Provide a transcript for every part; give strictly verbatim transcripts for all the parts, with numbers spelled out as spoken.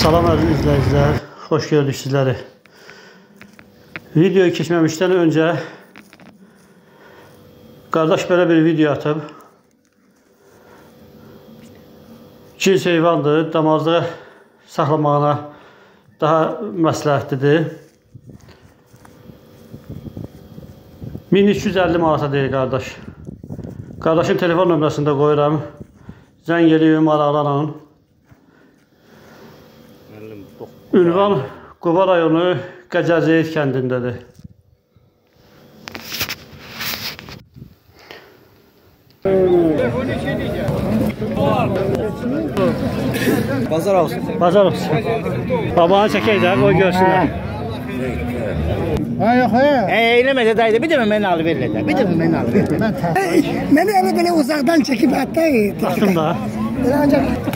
Salam əziz izləyicilər, xoş gördük sizləri. Videoyu keçməmişdən öncə qardaş belə bir video atıb. Cins heyvandır, damazlığa saxlamağına daha məsləhətlidir. min üç yüz əlli manata deyir qardaş. Qardaşın telefon nömrəsini də qoyuram. Zəng eləyim, maraqlanın. Ünvan Quba rayonu Qəcəzeyid kəndindədir. Bazar olsun. Bazar olsun. Babanı çəkək də, qoy görsünlər. Ha yox, ha. Eyləməsə daydı, bir də mən alı verirlər də. Bir də mən alı verirlər. Məni elə belə uzaqdan çəkib hətta baxdım da. Elə ancaq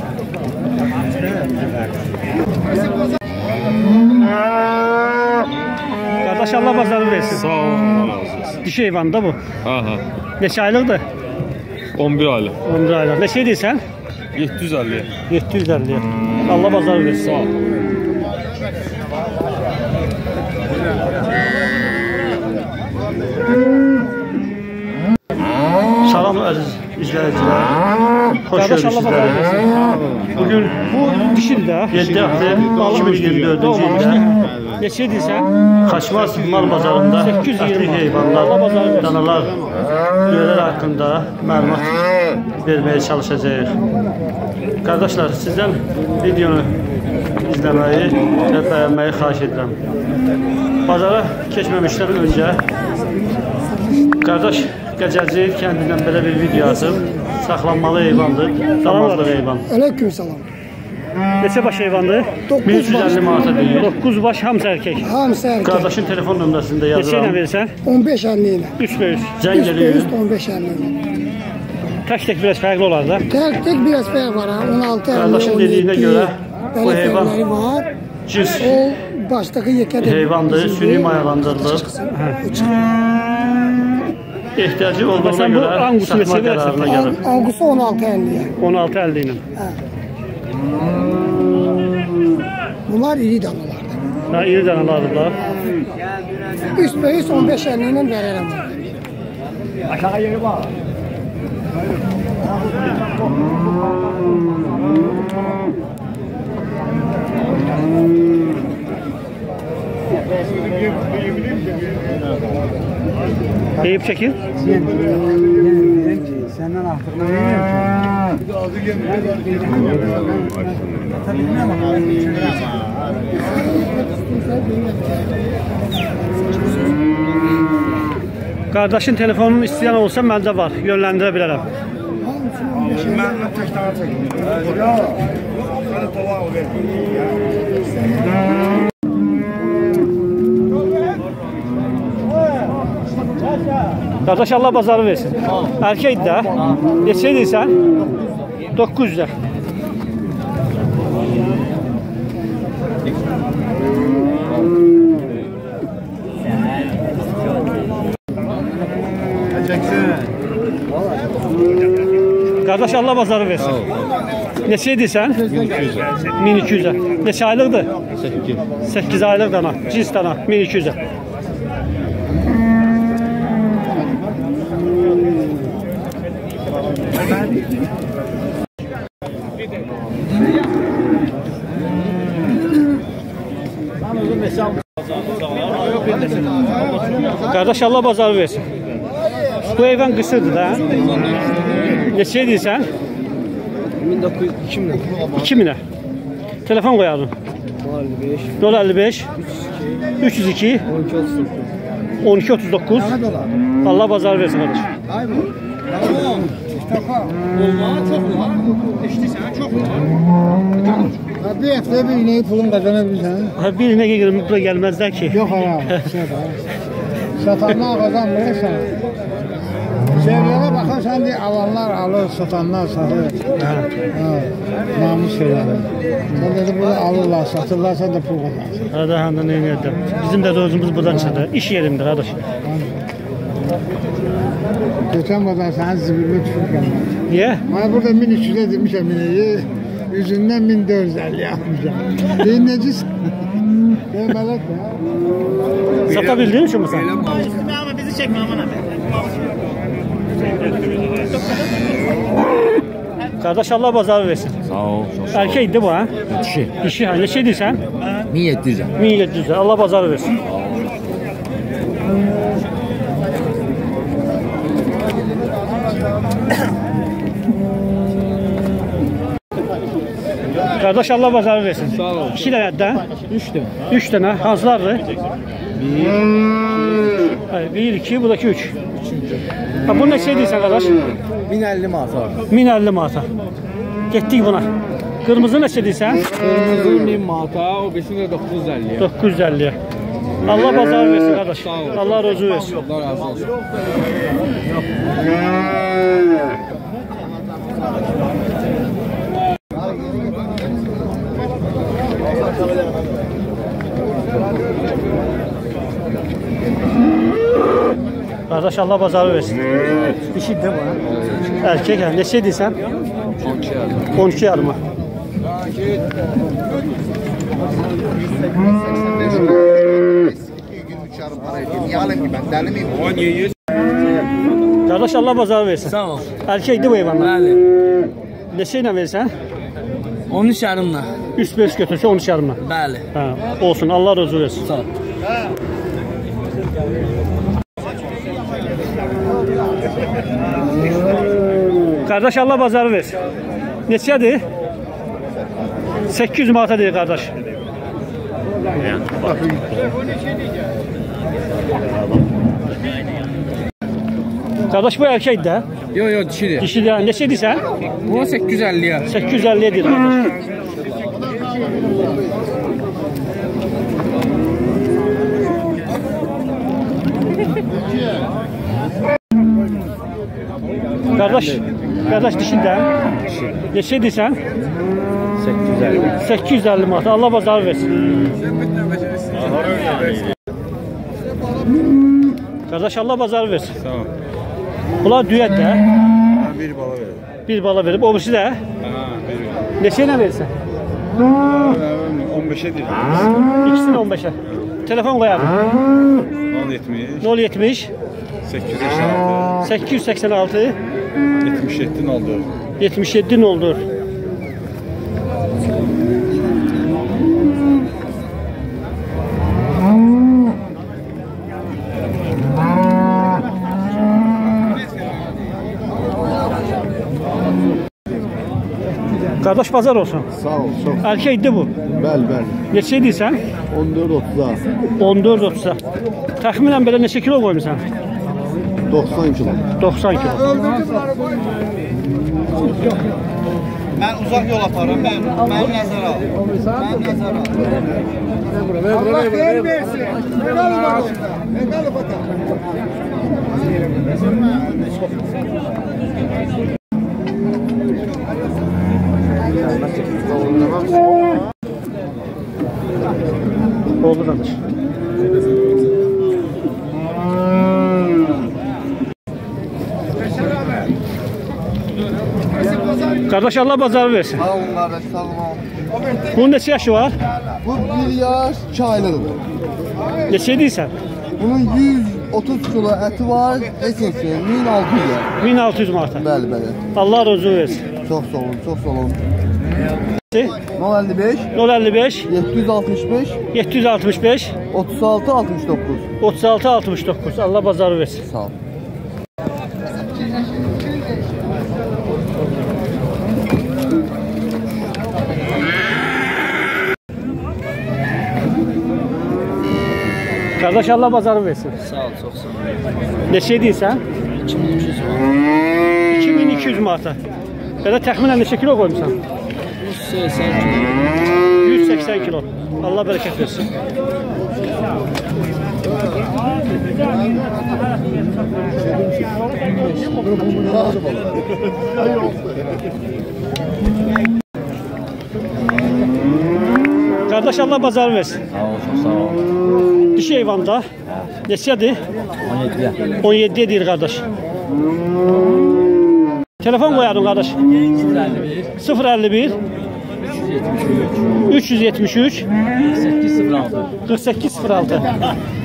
Qardaş Allah bazarı versin. Sağ olun. Dişi heyvan da bu. Aha. Neçə aylıqdır? on bir aylıq. on bir aylıq. Neçə deyirsən? yeddi yüz əlli. yeddi yüz əlli. Allah bazarı versin. Sağ ol. Salam əziz izləyicilər. Xoş gördük sizləri. Bugün bu dişil də yeddi aprel iki min iyirmi dördüncü ildə neçə deyirsən? Xaçmaz mal bazarında səkkiz yüz iyirmi heyvanlar, danalar, düyələr haqqında məlumat verməyə çalışacağıq. Qardaşlar, sizdən videonu izləməyi və bəyənməyi xahiş edirəm. Bazara keçməmişdən öncə qardaş Qəcəzeyid kəndindən belə bir video atıb. Saxlanmalı heyvandır, damazlı heyvan. Aleyküm salam. Neçə baş heyvandır? min üç yüz əlli manata deyir. doqquz baş hamısı erkək. Hamısı erkək. Qardaşın telefon nömrəsini də Neçə ilə yazıram. verirsən? on beş əlli ilə. üç və üç. Zəng üç və eləyir. üç, on beş əlli ilə. Tək-tək biraz fərqli olar da. Tek-tek biraz fərq var ha. on altı əlli, Qardaşın dediyinə görə bu belə heyvan fərqləri var. cins O başdakı yekədir. heyvandır, süni mayalandırılır. Ehtiyacı olduğuna Sən bu görə angusu satma neçə qərarına An- gəlib. Angusu on altı əlliyə. on altı əlli ilə. Bunlar iri danalardır. Ha, iri danalardır. üç və üç, on beş əlli ilə verərəm. Aşağı yeri var. Eyüp çəkin. Səndən artıqını yiyəm Qardaşın telefonunu istəyən olsa məndə var, yönləndirə bilərəm. Mən tək daha çəkim. Yox. Səni tova ver. Qardaş Allah bazarı versin. Erkəkdir də. Neçə deyirsən? doqquz yüz. Qardaş Allah bazarı versin. Neçə deyirsən? min iki yüz. Neçə aylıqdır? səkkiz. səkkiz aylıq dana, cins dana, min iki yüz. Qardaş Allah bazarı versin. Bu heyvan qısırdır da. Neçə deyirsən? iki minə. Telefon qoyarım. nol əlli beş üç yüz iki on iki otuz doqquz. Allah bazarı versin qardaş. Bir həftəyə bir ineği pulun qazana bilirsən? Bir ineğe girməklə gəlməzlər ki. Yox hala. Satanlar qazanmırsan. Çevrəyə baxarsan deyə alanlar alır, satanlar satır. Namus şeyləri. Sən dedi bunu alırlar, satırlar, sən də pul qazansın. Hadi handa ne edəm. Bizim də dozumuz buradan çıxır. İş yerimdir qardaş. Geçen bazen sənin zibirinə tükür gəlmir. Niyə? Mən burada min üç yüzə demişəm ineği. Yüzündən min dörd yüz əlli yapmışam. Deyin necəsin? Deməli də. Sata bildin mi sen? Üstüme ama bizi çekme aman abi. Kardeş Allah bazarı versin. Sağ ol. Erkekti bu ha? Dişi. Dişi ha. Ne şey diyorsun? bin yedi yüz. bin yedi yüz. Allah bazarı versin. Kardeş Allah bazarı versin. Sağ ol. İki tane de. Üç tane. Üç tane. Hansılardı? Bir. Bir, iki, buradaki üç. Ha, bu ne şey diyorsun kardeş? bin elli masa. bin elli mata. Getdik buna. Kırmızı ne şey diyorsun? Kırmızı bin mata, o besin de dokuz yüz elli. dokuz yüz elli. Allah bazarı versin kardeş. Sağ ol. Allah razı versin. Allah razı olsun. Kardeş Allah bazarı versin. Dişi de bu. Erkek ha. Ne şey diyorsun? on iki yarıma. Kardeş Allah bazarı versin. Sağ ol. Erkekti bu hayvanlar. Bəli. Ne şeyle verirsen? on üç yarımla. üç beş götürse on üç yarıma. Bəli. Ha, olsun Allah razı versin. Sağ ol. Kardeş Allah bazarı versin. Neçədir? sekiz yüz manata deyir kardeş. Kardeş bu erkek de. Yo yo dişidir. Dişi de. Ne şey diyorsun? Bu sekiz yüz elliye. sekiz yüz elliye deyir kardeş. Kardeş, kardeş dişi de. Ne şey diyorsun? sekiz yüz elli. sekiz yüz elli manat. Allah bazarı versin. Kardeş Allah bazarı versin. Sağ ol. Bunlar düet de. Ben bir bala veririm. Bir bala verip öbürsü de. Ha, veriyorum. Neçəyə verirsən? on beşe değil. İkisini on beşe. Telefon koyalım. on yetmiş. nol yetmiş sekiz yüz seksen altı. sekiz yüz seksen altı yetmiş yedi oldu. yetmiş yedi oldu. Kardeş pazar olsun. Sağ ol, çox. Erkekdi bu. Bəli, bəli. Neçə deyirsən? on dörd otuza. on dörd otuza. Təxminən belə neçə kilo qoymusan? doxsan kilo. doxsan kilo. Ben uzak yol aparım. Ben, ben nəzərə al. Ben nəzərə al. Allah xeyir versin. Medal var. Medal var. Oldu kardeş. Kardeş Allah bazarı versin. Sağ olun kardeş, sağ olun. Bunun neçə yaşı var? Bu bir yaş iki aylıqdır. Neçə deyirsən? Bunun yüz otuz kilo əti var, esensi min altı yüz. min altı yüz manata. Bəli, bəli. Allah razı versin. Çox sağ olun, çox sağ olun. nol əlli beş, nol əlli beş yeddi yüz altmış beş, yeddi yüz altmış beş otuz altı altmış doqquz. otuz altı altmış doqquz. Allah bazarı versin. Sağ ol. Kardeş Allah bazarı versin. Sağ ol, çok sağ ol. Neçə deyirsən? iki bin iki yüz iki min iki yüz manata. Belə təxminən neçə kilo qoymusan? yüz seksen kilo. yüz seksen kilo. Allah bərəkət versin. Kardeş Allah bazarı versin. Sağ ol, çok sağ ol. Dişi heyvanda. Neçədir? on yediye. on yeddi deyir qardaş. Telefon qoyarım qardaş. sıfır əlli bir üç yüz yetmiş üç kırk sekiz sıfır altı. kırk sekiz sıfır altı.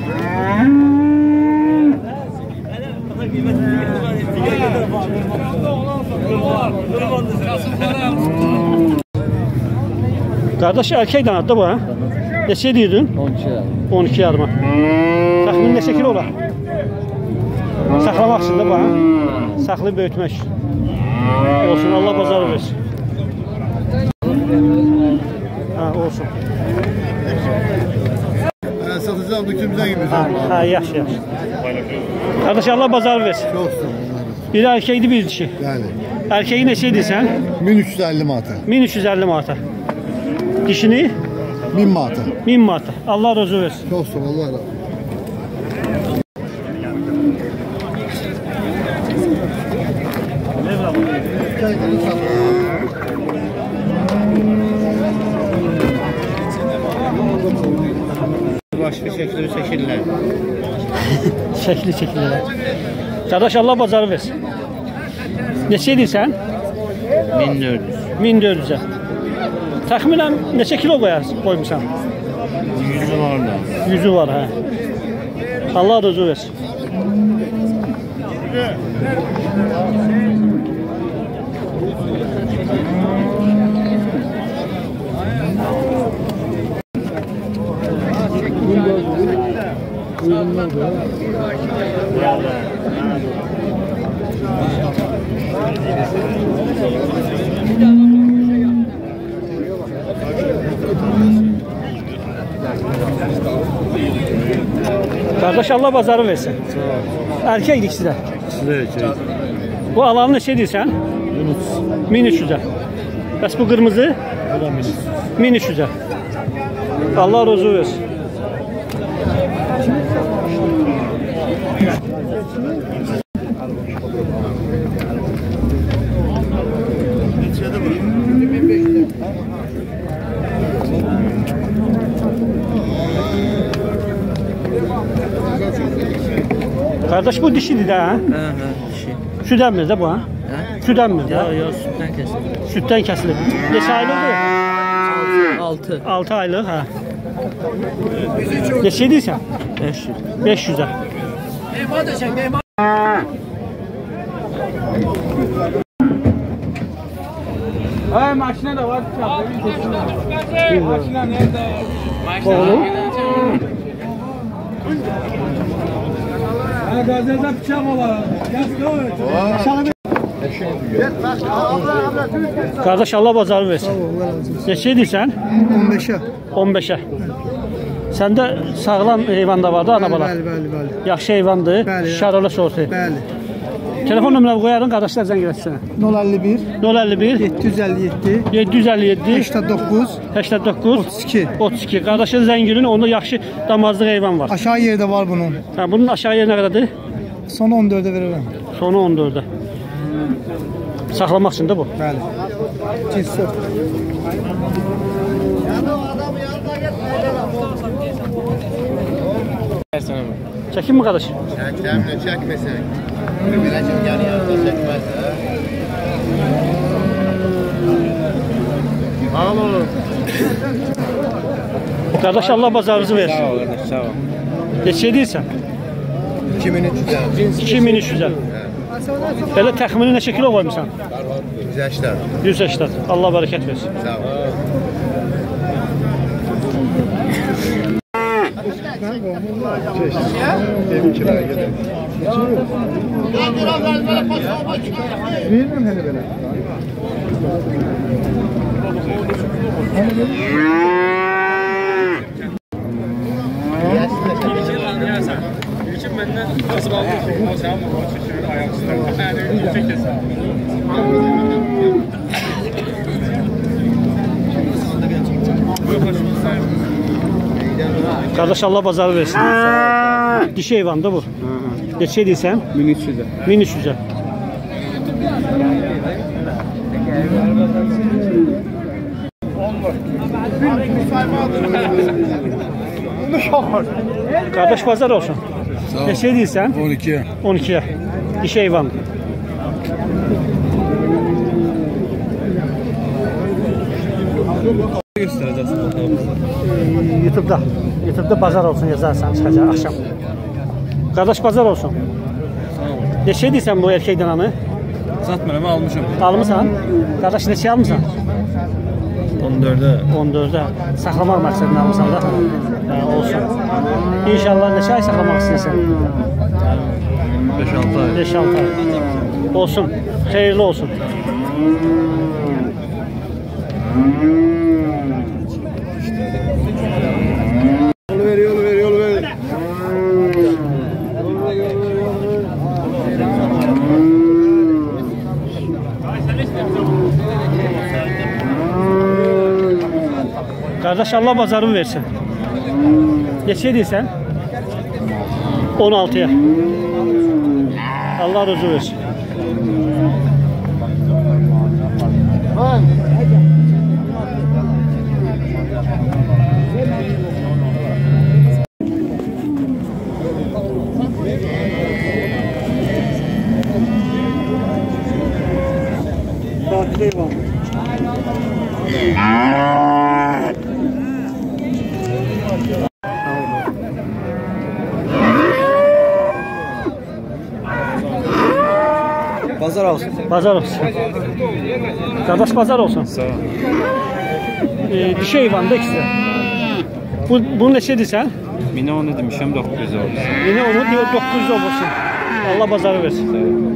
Kardeş erkek danadı bu ha? Neçə deyirdin? on iki yarıma. Təxmin neçə kilo olar? Saxlamaq üçün də bu ha? Saxlayıb böyütmək. Olsun, Allah bazarı versin. Ha, olsun. Satacağım da kimden gibi. Ha, ha, yaxşı, yaxşı. Kardeş, Allah bazarı versin. Çok sağ ol. Biri erkekdi, bir dişi. Yani. Erkeği neçə edirsən? bin üç yüz elli manata. min üç yüz əlli manata. Dişini? bin manata. min manata. Allah razı versin. Çok sağ ol. Allah razı olsun. Başka şekilleri çekirler. Şəkli çəkilirlər. Qardaş, Allah bazarı versin. Neçə edirsən? min dört yüz. min dörd yüzə. Təxminən neçə kilo qoymuşsan? yüzü var da. yüzü var, hə. Allah razı versin. Kardeş, Allah bazarı versin. Erkek ikisi de. Bu alanı neçə edirsən? min üç yüzə. Bəs bu qırmızı? min üç yüzə. Allah razı versin. Kardeş, bu dişidir de ha? Hə, hə, dişi. Süt əmmir də bu ha? Hə? Süt əmmir də? Yox, yox, sütdən kəsilir. Sütdən kəsilir. Neçə aylıqdır? altı. altı aylıq, hə. Neçə edirsən? beş yüz. beş yüzə. Ay maşına da var. Maşına nerede? Oğlum. Ha gazetede bıçak olar. Kardeş, Allah bazarı versin. Neçə edirsən? on beşe. on beşə. Səndə sağlam heyvan da vardı, ana bala. Bəli, bəli, bəli. Yaxşı heyvandır, Bəli. şarılı sortu. Bəli. Telefon nömrəni qoyarın, qardaşlar zəng eləsinə. nol elli bir nol əlli bir yedi yüz elli yedi yeddi yüz əlli yeddi səksən doqquz səksən doqquz otuz iki. otuz iki. Qardaşın zəng girin, onda yaxşı damazlı heyvan var. Aşağı yerde var bunun. Ha, bunun aşağı yeri nə qədərdir? Sonu on dörde verirəm. Sonu on dördə. Saxlamaq üçün də bu. Bəli. Cinsi. Çəkin mi qardaş? Çəkdəmlə çəkməsən. Belə ki, yəni yanında çəkməz də. Alo. Qardaş, Allah bazarınızı versin. Sağ ol, qardaş, sağ ol. Neçə edirsən? iki min üç yüz. iki min üç yüzə. Belə təxmini neçə kilo qoymusan? yüz səksən. yüz səksən. Allah bərəkət versin. Sağ ol. Bilmiyorum hele böyle. Kardeş, Allah bazarı versin. Dişi heyvandır bu. Neçə edirsən? min üç yüzə. min üç yüzə. Kardeş, bazar olsun. Neçə edirsən? on iki. on ikiyə. Dişi heyvan. Gösterəcəksən. YouTube'da. YouTube'da bazar olsun yazarsan çıkacak akşam. Kardeş bazar olsun. Ne şey deyirsən bu erkek dananı? Satmıram, almışam. Almışsan? Kardeş neçə almışsan? on dördə. on dördə. Saxlamaq məqsədini almışsan da? Hə, olsun. İnşallah neçə ay saxlamaq istəyirsən? beş altı ay. beş altı ay. Olsun. Xeyirli olsun. Yol ver, yol ver, yol ver. Kardeş Allah bazarını versin. Neçə deyirsən? on altıya. Allah razı versin. Bazar olsun. Bazar olsun. Kardeş bazar olsun. Sağ ol. Ee, dişi heyvandı ikisi. Bu, bunu neçə edirsən? Minə onu demişəm, doqquz yüz olsun. Yine onu diyor doqquz yüz olsun. Allah bazarı versin.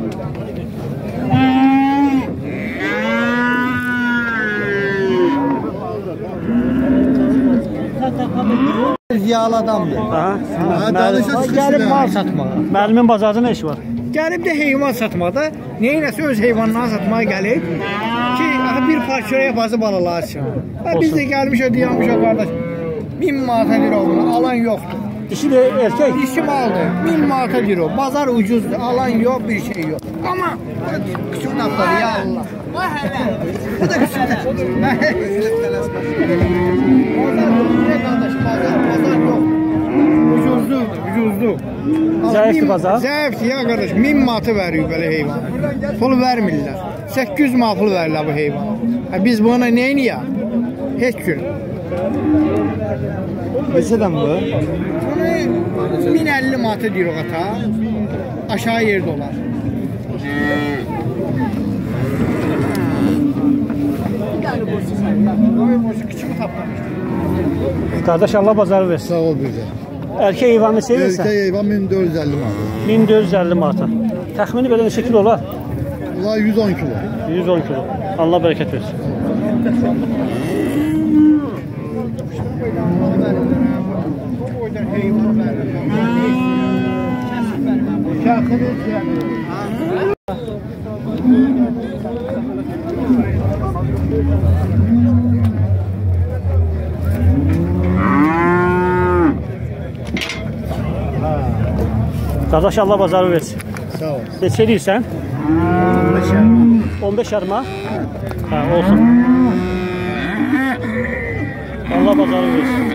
Ziyalı adamdır. Aha. Danışa Gəlib mal satmağa. Müəllimin bazarda ne işi var? Gəlib də heyvan satmaqda, neynəsə öz heyvanlarını satmağa gəlib ki, bir parçaya bazı balalar üçün. Və biz də gəlmişə, diyanmışa qardaş, min manata lira onu, alan yoxdur. Dişi de erkek. Dişi maldır, min manata lira o, bazar ucuzdur, alan yok, bir şey yok. Ama küçük naftadır, ya Allah. Bu da küçük naftadır. Bazar yok, ne qardaş, bazar, bazar yok. Ucuzdu, ucuzdu. Zəifdir bazar. Zəifdir ya qardaş, min manatı veriyor belə heyvan. Pul vermirlər. səkkiz yüz manat pul verirlər bu heyvan. Ha, biz buna neyniyək? Heç gün. Neçədən bu? Bunu min əlli manatı deyir o qata. Aşağı yerdə olar. Küçük tapmamışdır. Kardeş Allah bazarı versin. Sağ ol bir də. Erkek heyvanı sevirsən? Erkək heyvan min dörd yüz əlli manat. min dörd yüz əlli manata. Təxmini belə neçə kilo olar? Bunlar yüz on kilo. yüz on kilo. Allah bərəkət versin. Kardeş Allah bazarı versin. Sağ ol. Neçə deyirsən? on beş arma. Ha, olsun. Allah bazarı versin.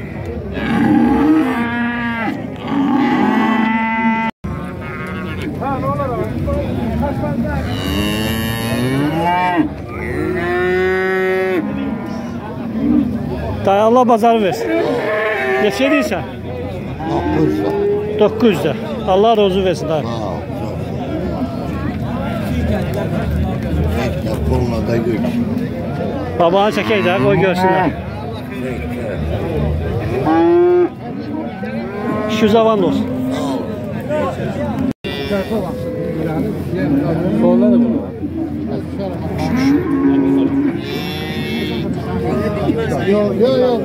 Dayı Allah bazarı versin. Neçə deyirsən? doqquz yüz. Allah razı versin dayı. Koluna da gök. Babanı çəkək də, qoy görsünlər. İki zavan olsun. Solda da bu. Yok yok yok.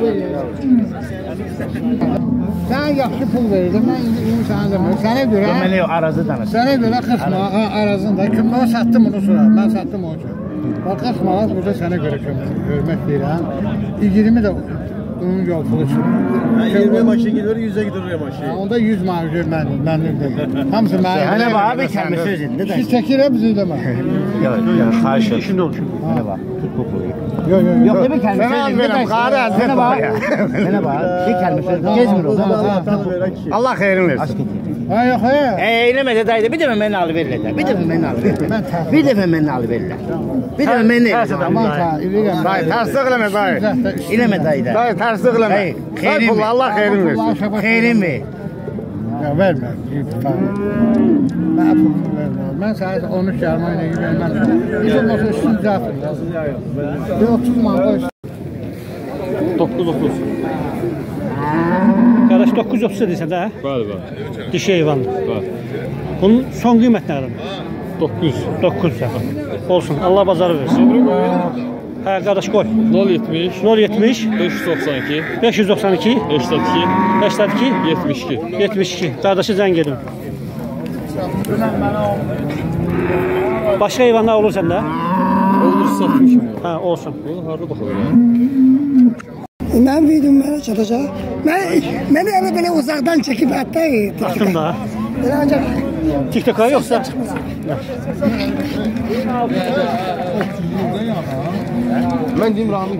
Sen yaxşı pul verdin, ben indi bunu sana demiyorum. Sana göre... Mənə yox, arazı danış. Sana göre kırk manat arazında kömür sattım bunu sonra. Ben sattım o için. Bak kırk manat burada sana göre kömür. Görmek deyirəm. yirmi de onun yol pulu için. yirmi maşın gidiyor, yüze gidiyor maşın. Onda yüz manat görmədim, mənim deyil. Hamısı mənim. Hələ bax, bir kəlmə söz indi də. Siz çəkirəm bizi demə. Yox, yox, xahiş edirəm. İşində olur. Hələ bax, tut bu pulu. Yok yok yok. Yox, bir kəlmə söz indi də. Mənə bax, mənə bax, bir kəlmə söz. Gezmir o. Allah xeyrin versin. Ha yox ya. E, eylemede daydı. Bir defa beni alıverirler. Bir defa beni alıverirler. Bir defa beni alıverirler. Bir defa beni Aman ta, ilgən. Dayı terslik eleme dayı. İleme dayı da. Dayı terslik eleme. Dayı xeyrin ver. Allah xeyrin versin. Xeyrin ver. Ya vermə. Mən pul verməm. Mən sənə on üç yarım ayına verməm. Biz olmasa üstüncə atın. Bir otuz manat. doqquz otuz. Qardaş doqquz otuz edirsən də? Bəli, bəli. Dişi heyvandır. Bəli. Bunun son qiymət nə qədər? doqquz. doqquz olsun. Allah bazarı versin. Hə, qardaş qoy. nol yetmiş. nol yetmiş. beş yüz doxsan iki. beş yüz doxsan iki. səksən iki. səksən iki. yetmiş iki. yetmiş iki. Qardaşı zəng edin. Başqa heyvanlar olur səndə? Olur satmışım. Hə, olsun. Bunu harda baxılır? Mən videom mənə çatacaq. Mən məni elə belə uzaqdan çəkib hətta Atın da. Elə ancaq TikTok'a yoxsa? Mən deyim Rami.